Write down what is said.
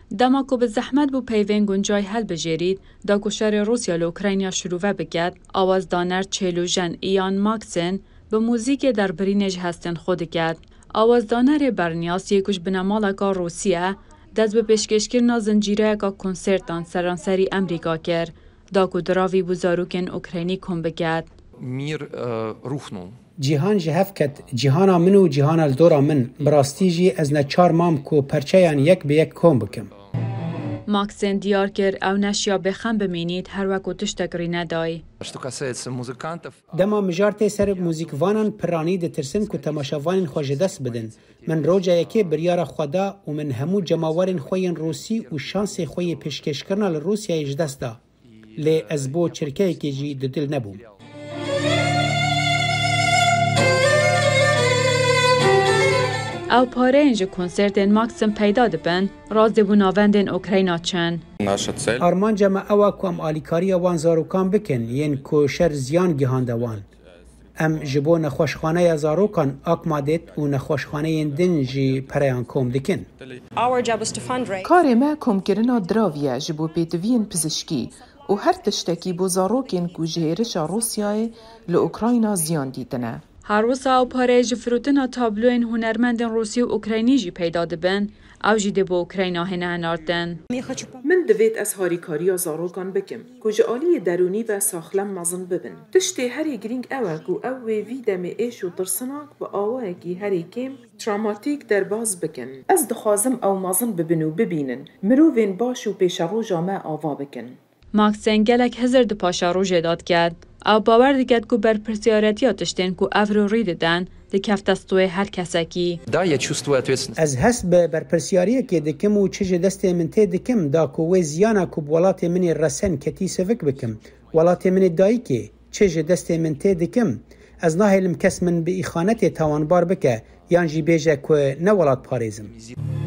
دما کو به زحمت بو پیوین گنجای هل بجرید دا کشار روسیا لوکراینیا شروع بکد آوازدانر چلوژن ایان ماکسن به موزیک در برینج هستن خود کرد. آوازدانر برنیاس یکوش بنامالکا روسیه دست به پیشکشکرنا زنجیره که کنسرتان سرانسری امریکا کرد. دا کو دراوی بزاروکن اوکراینی کن بکد. میر روخنو. جیهان جهف کت جیهانا من و جیهان الدورا من براستی جی از نچار مام کو پرچیان یک به یک کن بکم. ماکسن دیار کرد او نشیا بخم بمینید هر وکو تشتگری ندای. دما مجارت سر موزیکوانان پرانی ده ترسن که تماشاوانین خوش دست بدن. من روجا یکی بریار خدا و من همو جماوارین خوین روسی و شانس خوی پیشکش کرنا لروسیا ایج دست دا. لی از بو چرکه که جی دل نبوم. او پاره اینجا کنسرتین ماکسن پیدا دبن راز بو ناوندین اوکراینا چن. آرمان جمع اوا که ام آلیکاری وان زاروکان بکن ین که شر زیان گیهانده وان. ام جبو نخوشخانه زاروکان اکمادت و نخوشخانه دن جی پریان کوم دکن. کار ما کم کرنا دراویه جبو پیتوین پزشکی و هر تشتکی بو زاروکین که جهرش روسیای لأوکراینا زیان دیدنه. هر وسا او پاره جفروتنا تابلوین هنرمندن روسی و اوکراینی جی پیدا دبن او جی دبو اوکراینا هنه هناردن. من دوید از هاریکاری زاروکان بکم که جعالی درونی و ساخلم مزن ببن. تشتی هری گرینگ اوه و اوه ویدم ایش و ترسناک با آوه کی هری کم تراماتیک در باز بکن. از دخوازم او مزن ببن و ببینن مروین باش و پیش رو جامع آوا بکن. ماکسن گلک هزار د پاشا رو جداد کرد. او باور دیگد که بر پرسیارتی آتشتین که افرو ریددن دی کفتستوی هر کسکی. از هست بر پرسیاریه که دکم و چه دست من ته دکم دا که وی زیانا که ولات منی رسن کتی سفک بکم. ولات منی دایی که چه دست من ته دکم. از ناهلم کس من به ایخانت توانبار بکه یانجی بیجه که نه ولات پاریزم.